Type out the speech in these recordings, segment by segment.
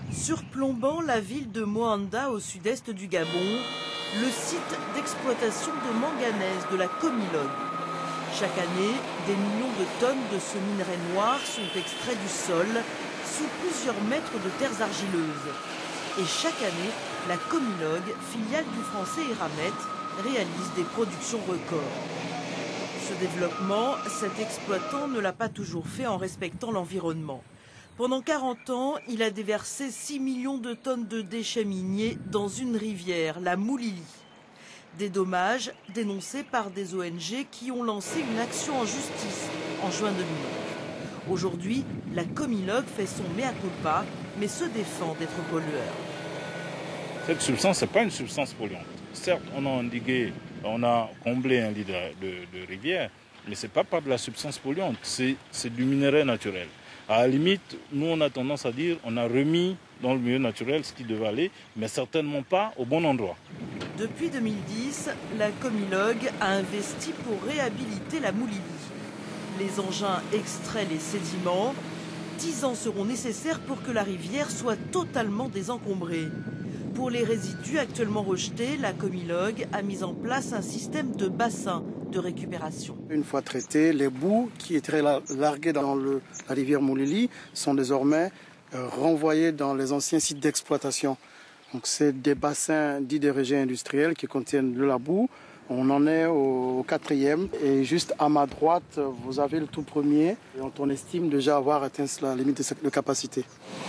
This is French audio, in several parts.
Surplombant la ville de Moanda au sud-est du Gabon, le site d'exploitation de manganèse de la Comilog. Chaque année, des millions de tonnes de ce minerai noir sont extraits du sol sous plusieurs mètres de terres argileuses. Et chaque année, la Comilog, filiale du français Eramet, réalise des productions records. Ce développement, cet exploitant ne l'a pas toujours fait en respectant l'environnement. Pendant 40 ans, il a déversé 6 millions de tonnes de déchets miniers dans une rivière, la Moulili. Des dommages dénoncés par des ONG qui ont lancé une action en justice en juin 2009. Aujourd'hui, la Comilog fait son mea culpa, mais se défend d'être pollueur. Cette substance, ce n'est pas une substance polluante. Certes, on a endigué, on a comblé un lit de rivière, mais ce n'est pas par de la substance polluante, c'est du minerai naturel. À la limite, nous, on a tendance à dire qu'on a remis dans le milieu naturel ce qui devait aller, mais certainement pas au bon endroit. Depuis 2010, la Comilog a investi pour réhabiliter la Moulili. Les engins extraient les sédiments. 10 ans seront nécessaires pour que la rivière soit totalement désencombrée. Pour les résidus actuellement rejetés, la Comilog a mis en place un système de bassins de récupération. Une fois traités, les boues qui étaient larguées dans la rivière Moulili sont désormais renvoyées dans les anciens sites d'exploitation. Donc c'est des bassins dits de rejets industriels qui contiennent de la boue. On en est au 4e et juste à ma droite, vous avez le tout premier dont on estime déjà avoir atteint la limite de capacité.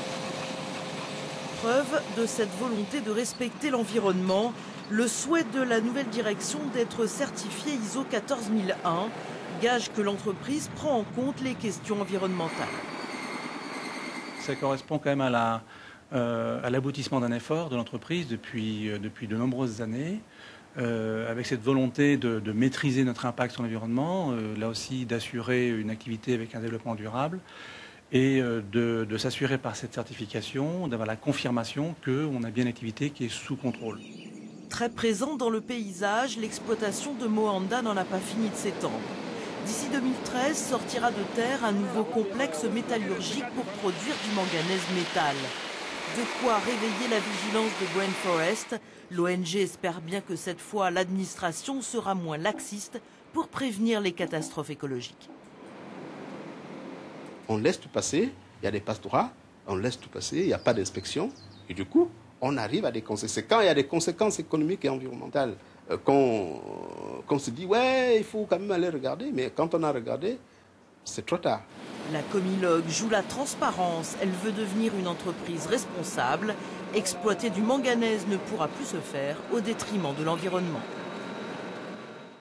Preuve de cette volonté de respecter l'environnement, le souhait de la nouvelle direction d'être certifiée ISO 14001, gage que l'entreprise prend en compte les questions environnementales. Ça correspond quand même à l'aboutissement d'un effort de l'entreprise depuis de nombreuses années, avec cette volonté de maîtriser notre impact sur l'environnement, là aussi d'assurer une activité avec un développement durable, et de s'assurer par cette certification, d'avoir la confirmation qu'on a bien une activité qui est sous contrôle. Très présent dans le paysage, l'exploitation de Moanda n'en a pas fini de s'étendre. D'ici 2013, sortira de terre un nouveau complexe métallurgique pour produire du manganèse métal. De quoi réveiller la vigilance de Brain Forest. L'ONG espère bien que cette fois, l'administration sera moins laxiste pour prévenir les catastrophes écologiques. On laisse tout passer, il y a des pastorats, on laisse tout passer, il n'y a pas d'inspection. Et du coup, on arrive à des conséquences. C'est quand il y a des conséquences économiques et environnementales qu'on se dit, ouais, il faut quand même aller regarder. Mais quand on a regardé, c'est trop tard. La Comilog joue la transparence. Elle veut devenir une entreprise responsable. Exploiter du manganèse ne pourra plus se faire au détriment de l'environnement.